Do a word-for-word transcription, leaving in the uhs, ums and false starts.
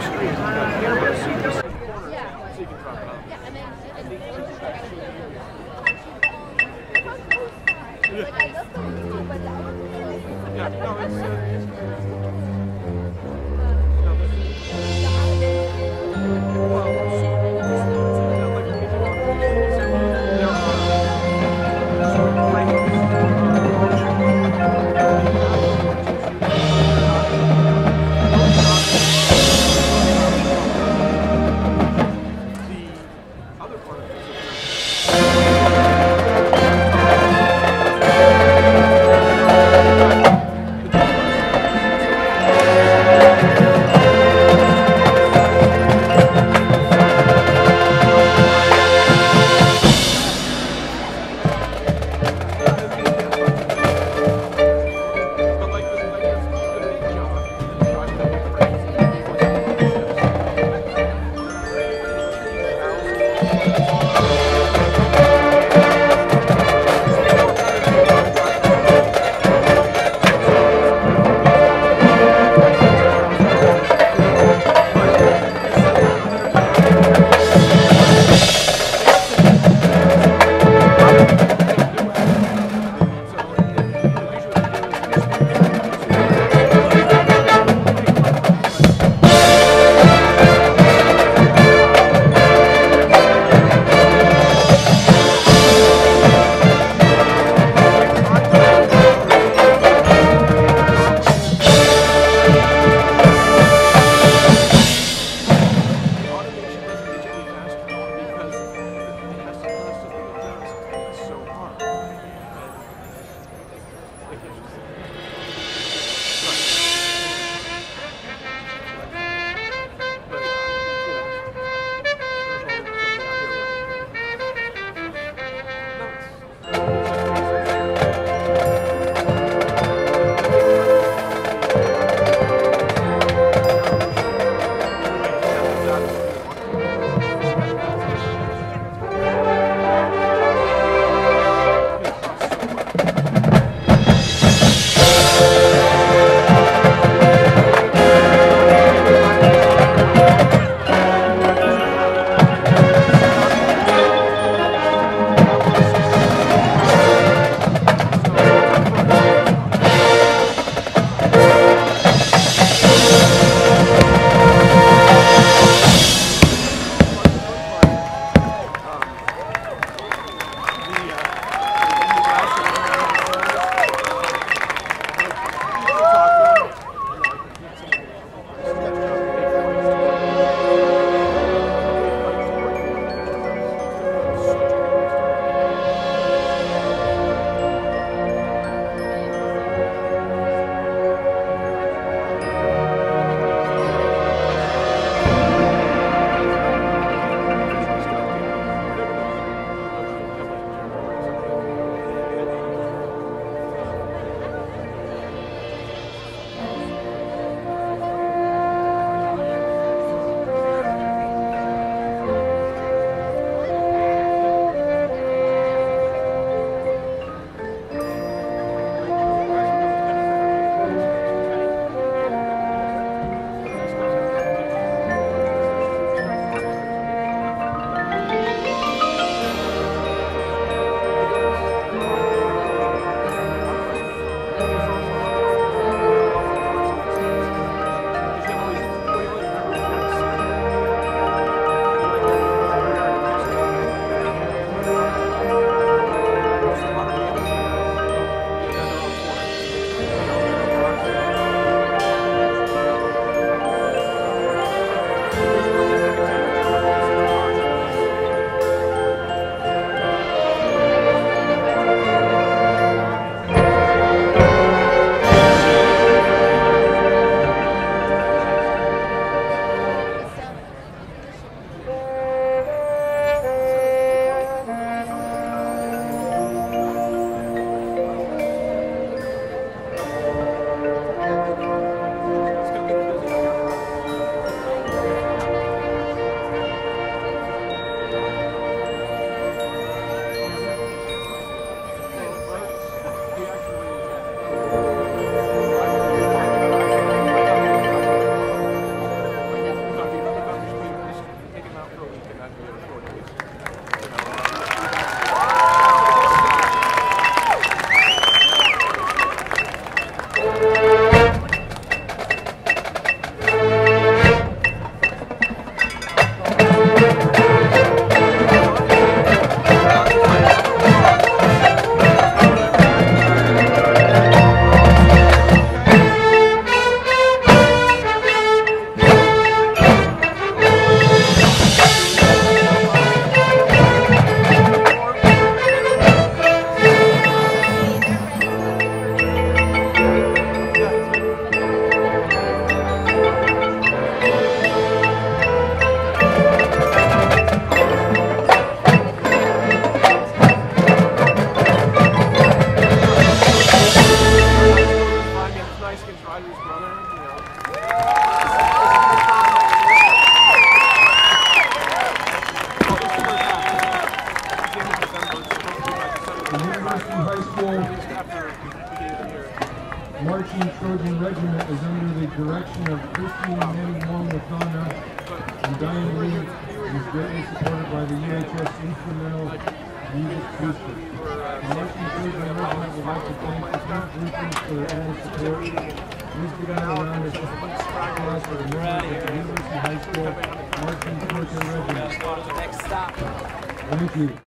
extreme. You got camera, so you just Yeah. so you can drop it off. Yeah, and then and Yeah. Yeah, no, it's, uh, it's no, this is, well, so, like, if you want to, there are certain ranges. The other part of it is marching Trojan Regiment is under the direction of Christine Manning Wong-Wakana and Diane Lee, and is greatly supported by the U H S Instrumental Music Booster. The marching Trojan Regiment would like to thank the Camp Groupers for their endless support. Please give another round of applause for the members of the University High School Marching Trojan Regiment. Next stop. Thank you.